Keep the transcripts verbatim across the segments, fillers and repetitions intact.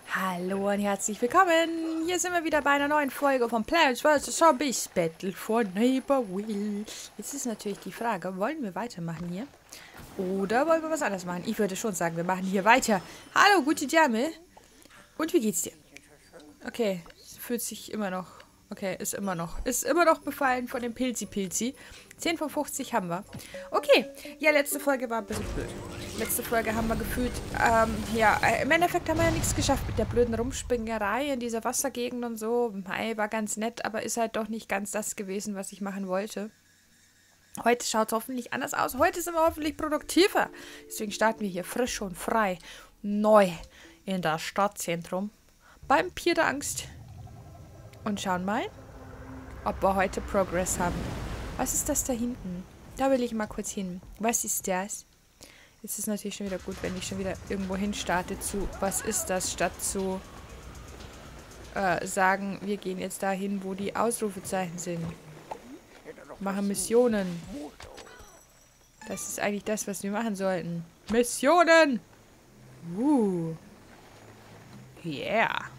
Hallo und herzlich willkommen. Hier sind wir wieder bei einer neuen Folge von Plants versus. Zombies Battle for Neighborville. Jetzt ist natürlich die Frage, wollen wir weitermachen hier? Oder wollen wir was anderes machen? Ich würde schon sagen, wir machen hier weiter. Hallo, gute Dame. Und wie geht's dir? Okay, fühlt sich immer noch... Okay, ist immer noch. Ist immer noch befallen von dem Pilzi-Pilzi. zehn von fünfzig haben wir. Okay, ja, letzte Folge war ein bisschen blöd. Letzte Folge haben wir gefühlt, ähm, ja, im Endeffekt haben wir ja nichts geschafft mit der blöden Rumspringerei in dieser Wassergegend und so. Mei, war ganz nett, aber ist halt doch nicht ganz das gewesen, was ich machen wollte. Heute schaut es hoffentlich anders aus. Heute sind wir hoffentlich produktiver. Deswegen starten wir hier frisch und frei, neu in das Stadtzentrum beim Pier der Angst. Und schauen mal, ob wir heute Progress haben. Was ist das da hinten? Da will ich mal kurz hin. Was ist das? Jetzt ist natürlich schon wieder gut, wenn ich schon wieder irgendwo hin starte zu, was ist das, statt zu äh, sagen, wir gehen jetzt dahin, wo die Ausrufezeichen sind. Machen Missionen. Das ist eigentlich das, was wir machen sollten. Missionen! Uh. Yeah.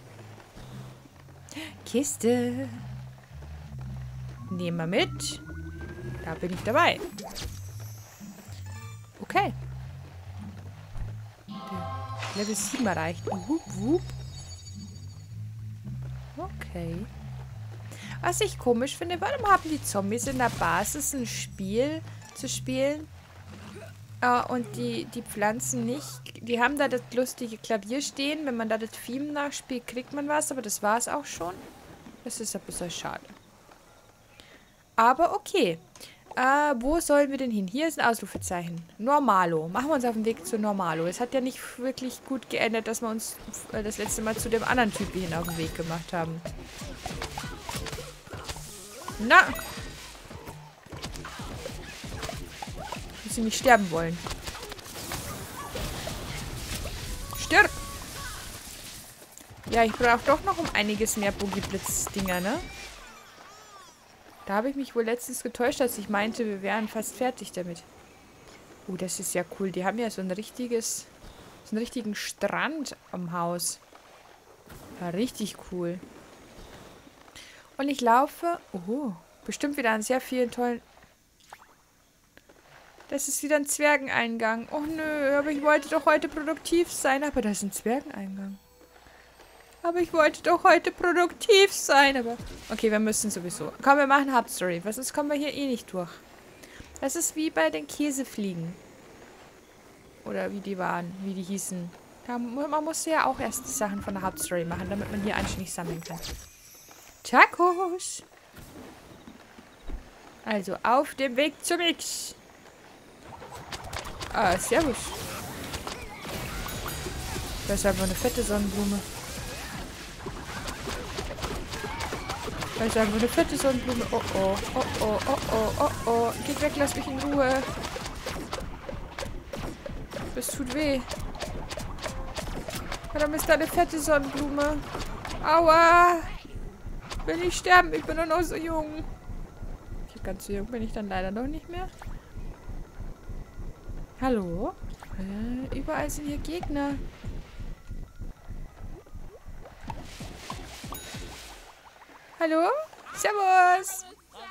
Kiste. Nehmen wir mit. Da bin ich dabei. Okay. Level sieben erreicht. Wupp, wupp. Okay. Was ich komisch finde, warum haben die Zombies in der Basis ein Spiel zu spielen? Uh, und die, die Pflanzen nicht. Die haben da das lustige Klavier stehen. Wenn man da das Theme nachspielt, kriegt man was. Aber das war es auch schon. Das ist ein bisschen schade. Aber okay. Uh, wo sollen wir denn hin? Hier ist ein Ausrufezeichen. Normalo. Machen wir uns auf den Weg zu Normalo. Es hat ja nicht wirklich gut geändert, dass wir uns äh, das letzte Mal zu dem anderen Typen hin auf den Weg gemacht haben. Na! Sie nicht sterben wollen. Stirb! Ja, ich brauche doch noch um einiges mehr Boogie-Blitz-Dinger, ne? Da habe ich mich wohl letztens getäuscht, als ich meinte, wir wären fast fertig damit. Oh, das ist ja cool. Die haben ja so ein richtiges, so einen richtigen Strand am Haus. Ja, richtig cool. Und ich laufe... Oh, bestimmt wieder an sehr vielen tollen... Das ist wieder ein Zwergeneingang. Oh nö, aber ich wollte doch heute produktiv sein. Aber das ist ein Zwergeneingang. Aber ich wollte doch heute produktiv sein. Aber okay, wir müssen sowieso. Komm, wir machen Hauptstory. Was ist, kommen wir hier eh nicht durch. Das ist wie bei den Käsefliegen. Oder wie die waren, wie die hießen. Da, man musste ja auch erst die Sachen von der Hauptstory machen, damit man hier anständig sammeln kann. Tacos! Also, auf dem Weg zum Mix. Ah, servus. Das ist einfach eine fette Sonnenblume. Das ist einfach eine fette Sonnenblume. Oh oh, oh oh, oh oh, oh oh. Geht weg, lass mich in Ruhe. Das tut weh. Warum ist da eine fette Sonnenblume? Aua! Will ich sterben? Ich bin doch noch so jung. Ich ganz so jung bin ich dann leider noch nicht mehr. Hallo? Äh, überall sind hier Gegner. Hallo? Servus!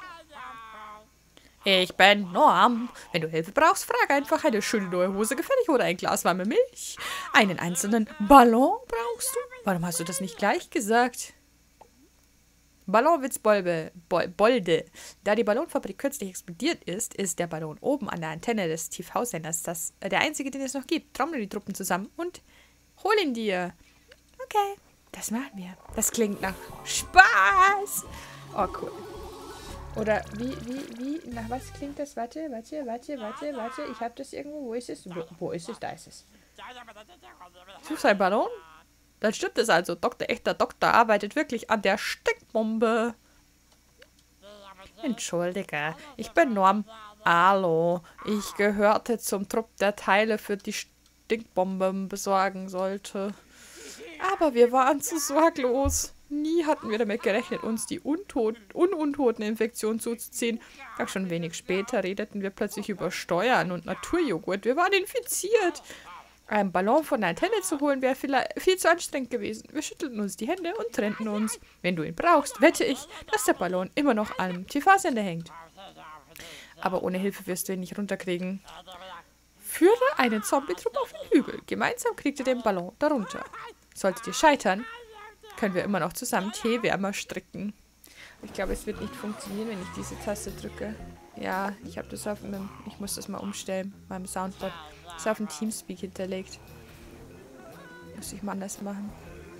Ich bin Norm. Wenn du Hilfe brauchst, frag einfach. Eine schöne neue Hose gefällig oder ein Glas warme Milch. Einen einzelnen Ballon brauchst du? Warum hast du das nicht gleich gesagt? Ballonwitzbolde. Bolde. Da die Ballonfabrik kürzlich explodiert ist, ist der Ballon oben an der Antenne des T V-Senders das, äh, der einzige, den es noch gibt. Trommel die Truppen zusammen und hol ihn dir. Okay, das machen wir. Das klingt nach Spaß. Oh, cool. Oder wie, wie, wie, nach was klingt das? Warte, warte, warte, warte, warte. Ich habe das irgendwo. Wo ist es? Wo, wo ist es? Da ist es. Suchst du einen Ballon? Dann stimmt es also. Doktor, echter Doktor arbeitet wirklich an der Stinkbombe. Entschuldige, ich bin Norm. Hallo, ich gehörte zum Trupp, der Teile für die Stinkbomben besorgen sollte. Aber wir waren zu sorglos. Nie hatten wir damit gerechnet, uns die Ununtoten-Infektion zuzuziehen. Auch schon wenig später redeten wir plötzlich über Steuern und Naturjoghurt. Wir waren infiziert. Einen Ballon von der Antenne zu holen, wäre viel, viel zu anstrengend gewesen. Wir schüttelten uns die Hände und trennten uns. Wenn du ihn brauchst, wette ich, dass der Ballon immer noch am T V-Sender hängt. Aber ohne Hilfe wirst du ihn nicht runterkriegen. Führe einen Zombie-Trupp auf den Hügel. Gemeinsam kriegt ihr den Ballon darunter. Solltet ihr scheitern, können wir immer noch zusammen Teewärmer stricken. Ich glaube, es wird nicht funktionieren, wenn ich diese Taste drücke. Ja, ich habe das auf einem... Ich muss das mal umstellen, meinem Soundboard. Das ist auf dem Teamspeak hinterlegt. Muss ich mal anders machen.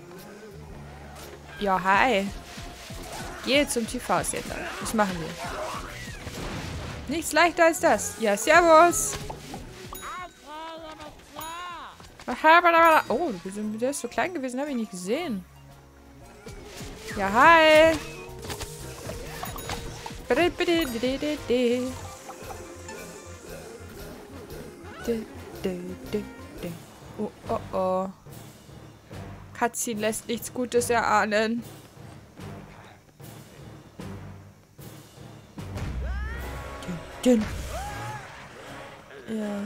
Ja, hi. Gehe zum T V-Sender. Das machen wir. Nichts leichter als das. Ja, servus. Oh, der ist so klein gewesen, habe ich nicht gesehen. Ja, hi. Oh, oh, oh. Cutscene lässt nichts Gutes erahnen. Dün, dün. Ja.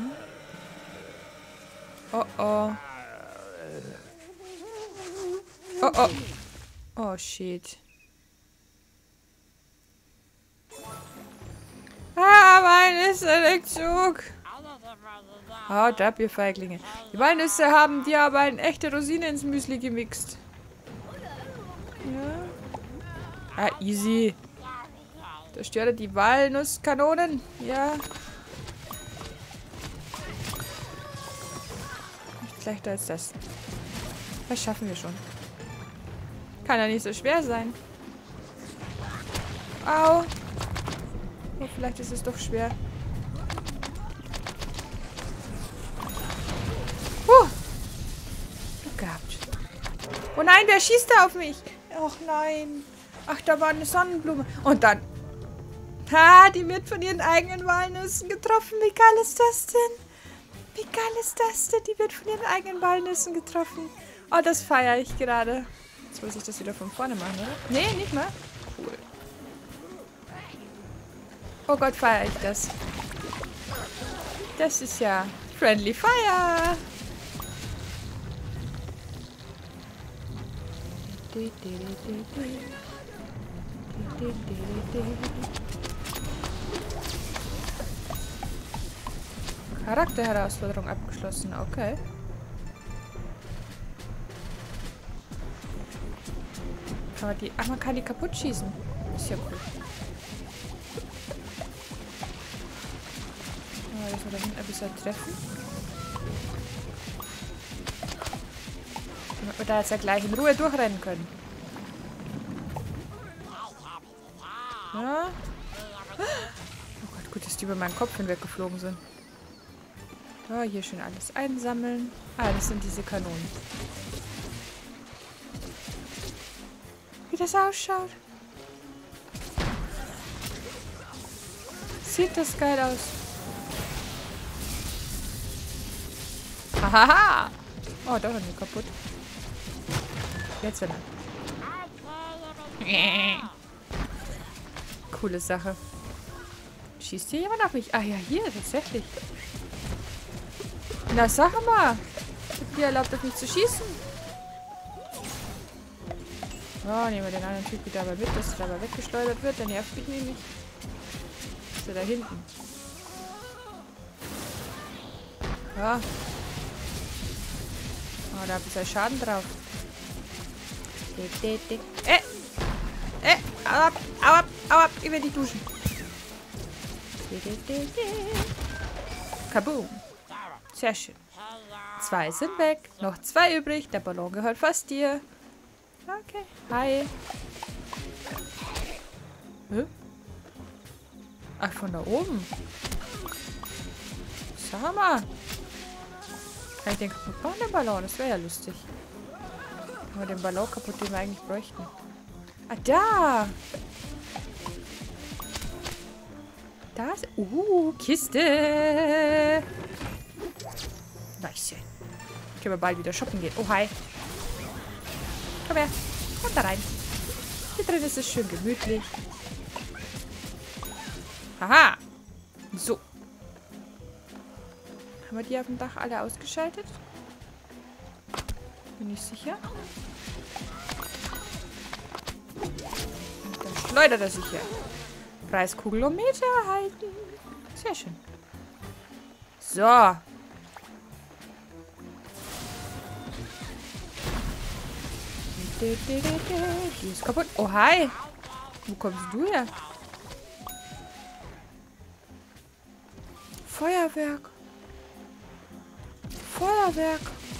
Oh, oh. Oh, oh. Oh, shit. Ah, mein Rückzug. Haut ab, ihr Feiglinge. Die Walnüsse haben dir aber eine echte Rosine ins Müsli gemixt. Ja. Ah, easy. Zerstöre die Walnusskanonen. Ja. Nicht leichter als das. Das schaffen wir schon. Kann ja nicht so schwer sein. Au. Oh, vielleicht ist es doch schwer. Huh. Glück gehabt. Oh nein, wer schießt da auf mich? Och nein. Ach, da war eine Sonnenblume. Und dann... Ha, die wird von ihren eigenen Walnüssen getroffen. Wie geil ist das denn? Wie geil ist das denn? Die wird von ihren eigenen Walnüssen getroffen. Oh, das feiere ich gerade. Jetzt muss ich das wieder von vorne machen, oder? Nee, nicht mal. Cool. Oh Gott, feiere ich das. Das ist ja Friendly Fire. Charakterherausforderung abgeschlossen, okay. Kann man die... Ach, man kann die kaputt schießen. Ist ja cool. Oh, jetzt mal da hinten ein bisschen treffen. Damit wir da jetzt ja gleich in Ruhe durchrennen können. Ja. Oh Gott, gut, dass die über meinen Kopf hinweg geflogen sind. So, hier schön alles einsammeln. Ah, das sind diese Kanonen. Wie das ausschaut. Sieht das geil aus. Hahaha. Oh, doch noch nicht kaputt. Jetzt wieder. Coole Sache. Schießt hier jemand auf mich? Ah ja, hier, tatsächlich. Na, sag mal. Ich hab dir erlaubt, auf mich zu schießen. Oh, nehmen wir den anderen Typ wieder aber mit, dass er dabei weggeschleudert wird. Dann nervt mich nämlich. Ist er da hinten? Ja. Oh, da ist ein Schaden drauf. Äh! Äh! Au ab! Au ab! Au ab! Ich will dich duschen. Kaboom! Sehr schön. Zwei sind weg. Noch zwei übrig. Der Ballon gehört fast dir. Okay. Hi. Hä? Ach, von da oben. Sag mal. Kann ich den kaputt machen, den Ballon? Das wäre ja lustig. Wenn wir den Ballon kaputt, den wir eigentlich bräuchten. Ah, da! Da ist... Uh, Kiste! Nice. Können wir bald wieder shoppen gehen. Oh, hi. Komm her. Komm da rein. Hier drin ist es schön gemütlich. Haha. So. Haben wir die auf dem Dach alle ausgeschaltet? Bin ich sicher. Und dann schleudert er sich hier. Preiskugelometer erhalten. Sehr schön. So. Die ist kaputt. Oh, hi. Wo kommst du her? Feuerwerk. Feuerwerk.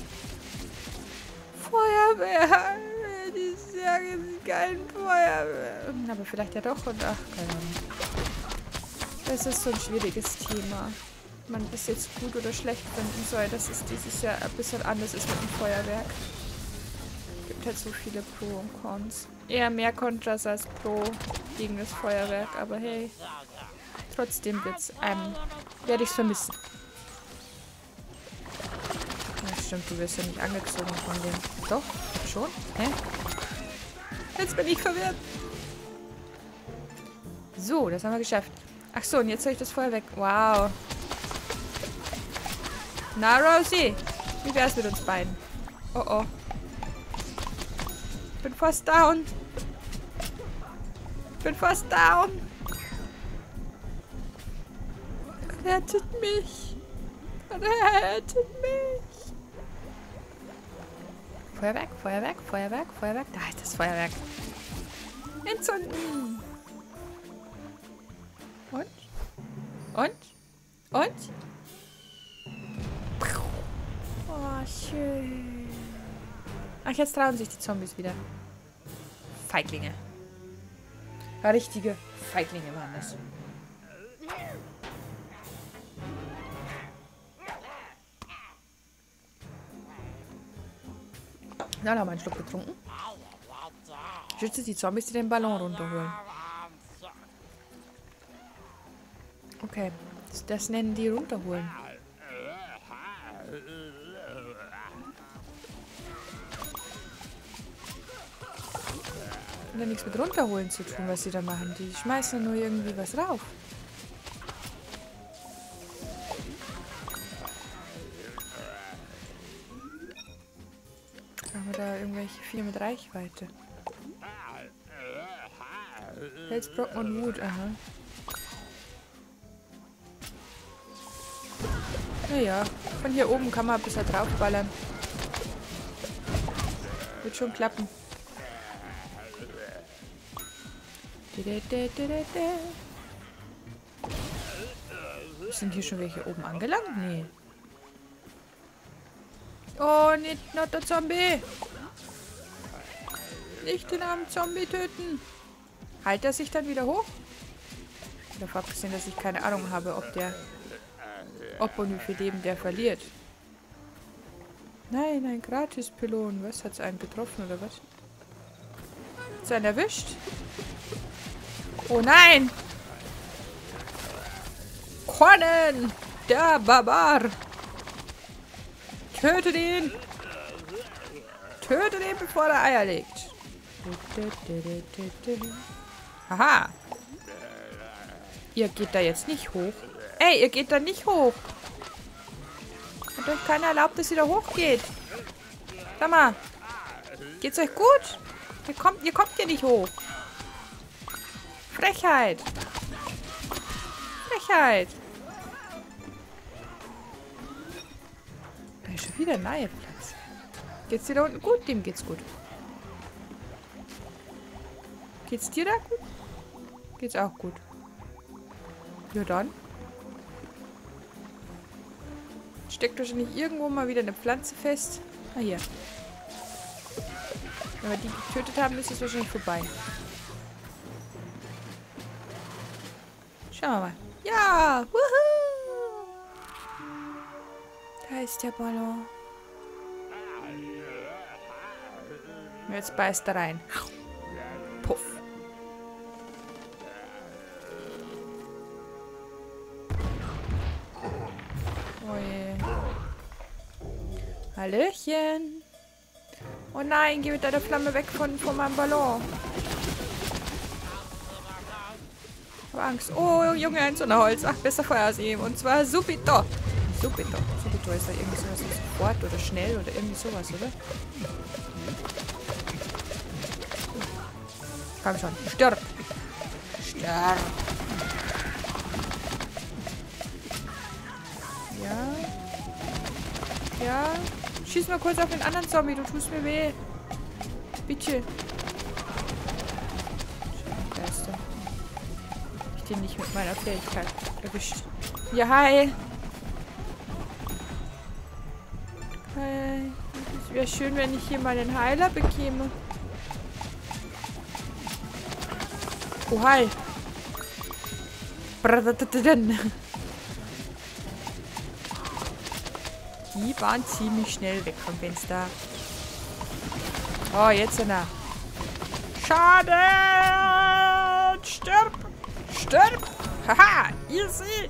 Feuerwerk. Die sagen kein Feuerwerk. Aber vielleicht ja doch. Und ach, keine Ahnung. Das ist so ein schwieriges Thema. Man es jetzt gut oder schlecht finden soll, dass es dieses Jahr ein bisschen anders ist mit dem Feuerwerk. Es gibt halt so viele Pro und Cons. Eher mehr Kontras als Pro gegen das Feuerwerk, aber hey. Trotzdem wird's, ähm, werde ich es vermissen. Ja, stimmt, du wirst ja nicht angezogen von dem. Doch, schon? Hä? Jetzt bin ich verwirrt. So, das haben wir geschafft. Ach so, und jetzt soll ich das Feuerwerk. Wow. Na, Rosie, wie wär's mit uns beiden? Oh oh. Bin fast down. Bin fast down. Rettet mich. Rettet mich. Feuerwerk, Feuerwerk, Feuerwerk, Feuerwerk. Da ist das Feuerwerk. Entzünden. Und? Und? Und? Oh, schön. Ach, jetzt trauen sich die Zombies wieder. Feiglinge. Ja, richtige Feiglinge waren das. Na, da haben wir einen Schluck getrunken. Schütze die Zombies, die den Ballon runterholen. Okay, das, das nennen die runterholen. Hat ja nichts mit runterholen zu tun, was sie da machen. Die schmeißen nur irgendwie was rauf. Haben wir da irgendwelche Vieh mit Reichweite? Felsbrocken und Wut, aha. Naja, von hier oben kann man ein bisschen draufballern. Wird schon klappen. Sind hier schon welche oben angelangt? Nee. Oh, nicht noch der Zombie. Nicht den armen Zombie töten. Halt er sich dann wieder hoch? Davon abgesehen, dass ich keine Ahnung habe, ob der... Ob und wie viel Leben der verliert. Nein, ein Gratis-Pylon. Was? Hat's einen getroffen oder was? Hat's einen erwischt? Oh nein! Conan! Der Barbar! Tötet ihn! Tötet ihn, bevor er Eier legt. Haha! Ihr geht da jetzt nicht hoch. Ey, ihr geht da nicht hoch. Hat euch keiner erlaubt, dass ihr da hochgeht. Sag mal. Geht's euch gut? Ihr kommt, ihr kommt hier nicht hoch. Frechheit. Frechheit. Da ist schon wieder ein neuer Platz. Geht's dir da unten gut? Dem geht's gut. Geht's dir da gut? Geht's auch gut. Ja dann. Steckt wahrscheinlich irgendwo mal wieder eine Pflanze fest. Ah, hier. Wenn wir die getötet haben, ist es wahrscheinlich vorbei. Schauen wir mal. Ja! Wuhu! Da ist der Ballon. Jetzt beißt er rein. Puff. Hallöchen. Oh nein, geh mit deiner Flamme weg von, von meinem Ballon. Ich hab Angst. Oh, Junge, ein Sonderholz. Ach, besser Feuer aus ihm. Und zwar subito. Subito. Subito. Tor ist da irgendwie sowas wie sofort oder schnell oder irgendwie sowas, oder? Komm schon. Stirb. Stirb. Ja. Ja. Schieß mal kurz auf den anderen Zombie. Du tust mir weh. Bitte. Da ist er. Ich den nicht mit meiner Fähigkeit erwischt. Ja, hi. Hi. Es wäre schön, wenn ich hier mal den Heiler bekäme. Oh, hi. Die waren ziemlich schnell weg vom Fenster. Oh, jetzt sind er. Schade! Stirb! Stirb! Haha! Easy!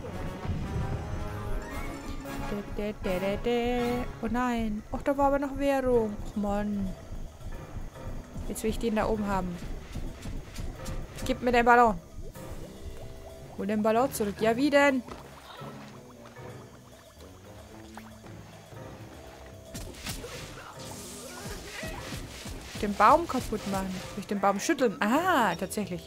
Oh nein. Och, da war aber noch Währung. Och, Mann. Jetzt will ich den da oben haben. Gib mir den Ballon. Hol den Ballon zurück. Ja, wie denn? Den Baum kaputt machen. Durch den Baum schütteln. Ah, tatsächlich.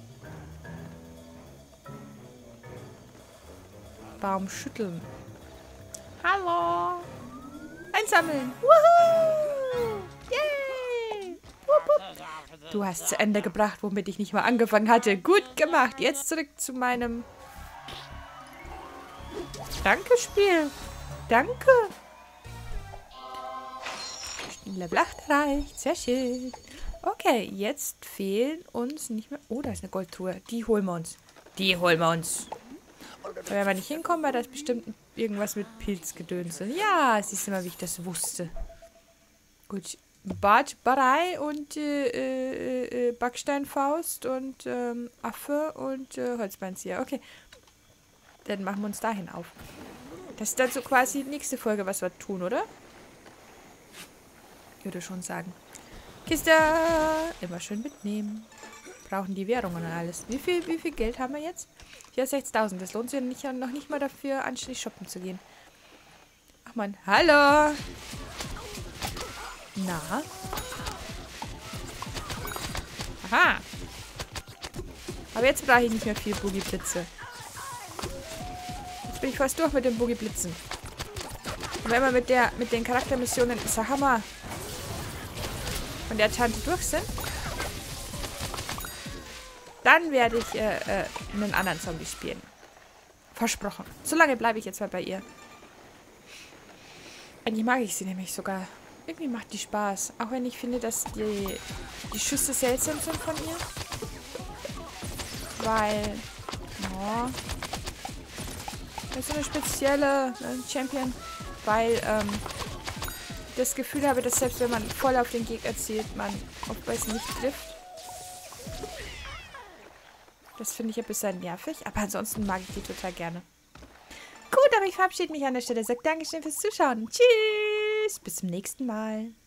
Baum schütteln. Hallo. Einsammeln. Woohoo. Yay. Wupp, wupp. Du hast zu Ende gebracht, womit ich nicht mal angefangen hatte. Gut gemacht. Jetzt zurück zu meinem... Danke, Spiel. Danke. Level acht erreicht. Sehr schön. Okay, jetzt fehlen uns nicht mehr... Oh, da ist eine Goldtruhe. Die holen wir uns. Die holen wir uns. Da werden wir nicht hinkommen, weil da ist bestimmt irgendwas mit Pilzgedönse. Ja, siehst du mal, wie ich das wusste. Gut. Bartbarei und äh, äh, äh, Backsteinfaust und ähm, Affe und äh, Holzbeinzieher. Okay. Dann machen wir uns dahin auf. Das ist dann so quasi die nächste Folge, was wir tun, oder? Ich würde schon sagen. Kiste! Immer schön mitnehmen. Brauchen die Währungen und alles. Wie viel, wie viel Geld haben wir jetzt? Hier sechstausend. Das lohnt sich nicht, noch nicht mal dafür, anständig shoppen zu gehen. Ach man. Hallo! Na? Aha! Aber jetzt brauche ich nicht mehr viel Boogie-Blitze. Jetzt bin ich fast durch mit den Boogie-Blitzen. Und wenn wir mit der mit den Charaktermissionen, sag mal, von der Tante durch sind, dann werde ich äh, äh, einen anderen Zombie spielen. Versprochen. So lange bleibe ich jetzt mal bei ihr. Eigentlich mag ich sie nämlich sogar. Irgendwie macht die Spaß. Auch wenn ich finde, dass die, die Schüsse seltsam sind von ihr. Weil, oh, das ist so eine spezielle äh, Champion. Weil, ähm, ich das Gefühl habe, dass selbst wenn man voll auf den Gegner zielt, man oftmals nicht trifft. Das finde ich ein bisschen nervig. Aber ansonsten mag ich die total gerne. Gut, aber ich verabschiede mich an der Stelle. Sag Dankeschön fürs Zuschauen. Tschüss. Bis zum nächsten Mal.